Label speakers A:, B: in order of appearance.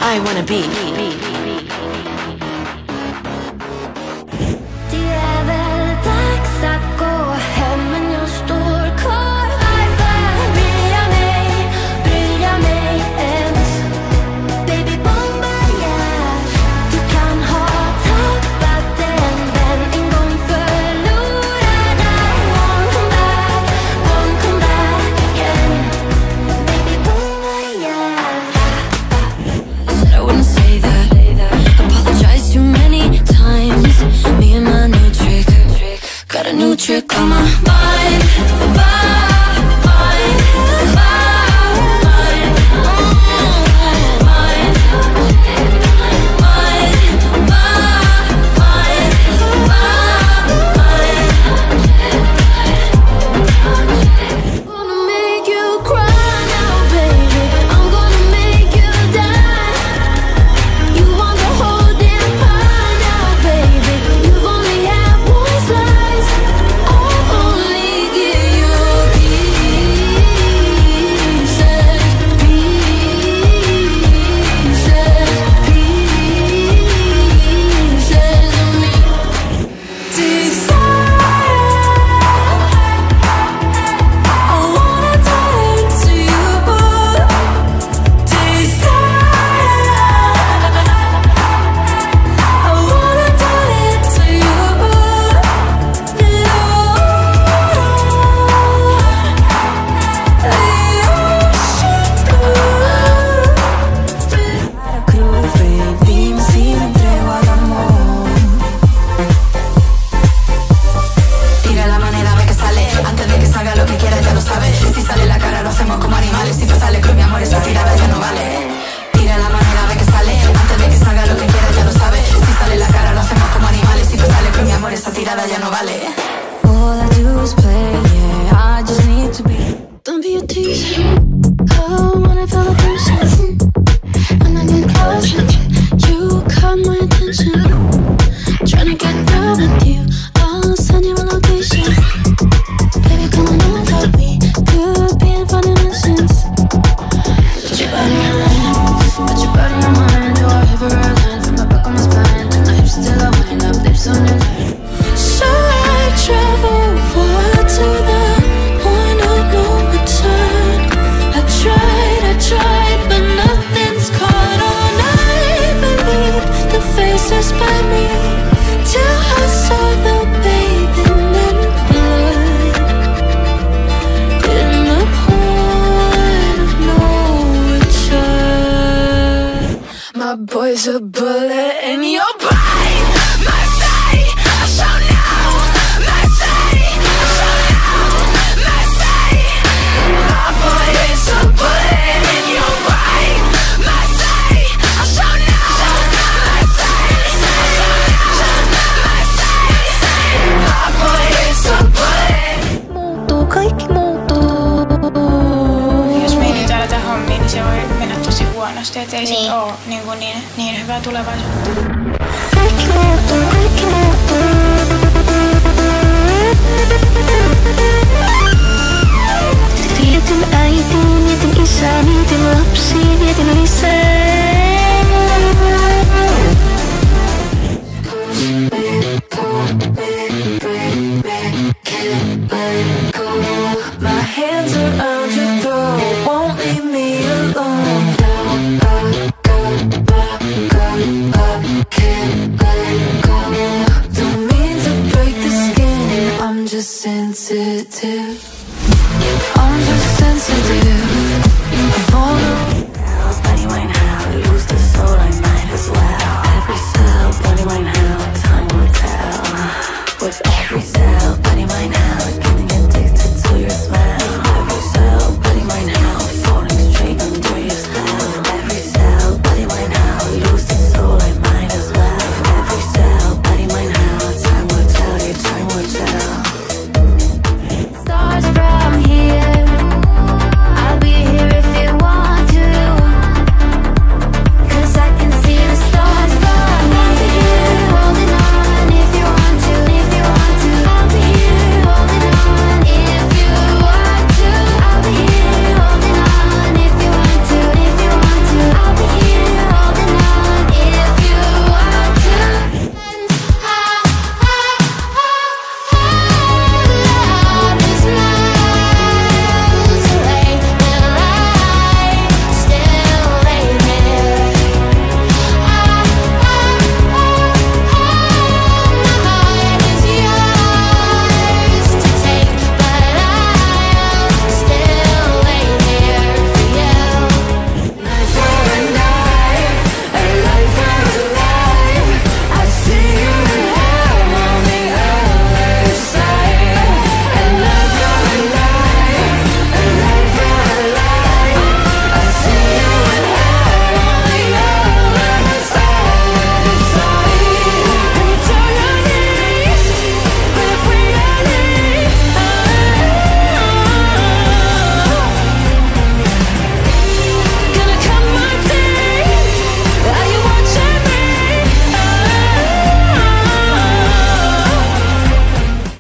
A: I wanna be.
B: Got a new trick on my mind,
C: Gonna make you cry now, baby. I'm gonna make you die. You want the whole damn pie now, baby. You've only had one slice. I'll only give you pieces, pieces of me. Desire. All I do is play, yeah, I just need to be. Don't be a teaser. Oh, when I feel the pressure, when I get closer, you caught my attention. Tryna get down with you, I'll send you a location. Baby, come on over, we could be in funny missions. Put your body on my mind, do I ever align from the back of my spine? To my hips till I wind up, lips on your line. So I travel forward to the point of no return. I tried, but nothing's caught on. I believe the faces by me till I saw the bathing in blood in the point of no return. My boy's a bullet in your brain. My fate, I shall know. My fate, I shall know. My fate. My boy is a bullet in your brain. My fate, I shall know. My fate, I shall know. My fate. My boy is a bullet. Muuttuu, kaikki muuttuu.
D: Jos me ei nyt aletaan hommia, niin se voi mennä tosi huonosti, ettei sit oo niin hyvää tulevaisuutta.
C: Kaikki muuttuu, kaikki muuttuu. Vietin äitiin, vietin isää, vietin lapsiin, vietin lisää. My hands around your throat, won't leave me alone. Can't let go. Don't mean to break the skin, I'm just sensitive. I'm just sensitive. Body wine how, lose the soul, I might as well. Every cell, body wine how.